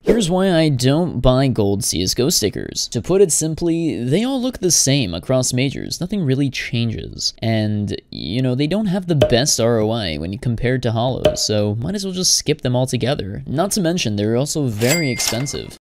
Here's why I don't buy gold CSGO stickers. To put it simply, they all look the same across majors. Nothing really changes. And, you know, they don't have the best ROI when you compare to holos, so might as well just skip them altogether. Not to mention, they're also very expensive.